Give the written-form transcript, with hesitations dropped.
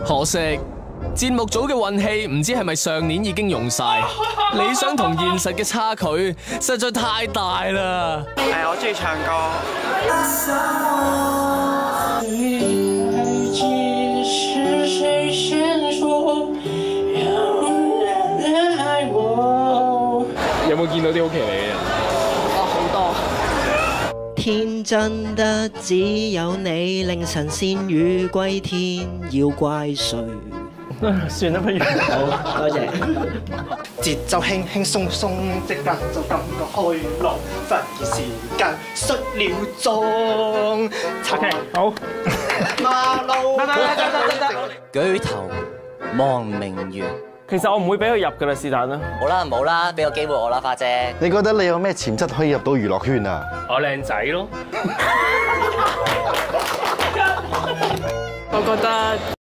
可惜節目組嘅運氣唔知係咪上年已經用晒，理想同現實嘅差距實在太大啦。 係，我中意唱歌。 有冇見到啲好騎呢嘅人？ 好多。 天真得只有你，令神仙魚歸天，要怪誰？ 算啦，不如。 好，多謝。 節奏輕輕鬆鬆，即刻就感覺開朗，發現時間失了蹤。 OK， 好。 馬路。 舉頭望明月。 其實我唔會俾佢入㗎啦，是但啦。 冇啦冇啦，俾個機會我啦，花姐。 你覺得你有咩潛質可以入到娛樂圈啊？ 我靚仔咯。 我覺得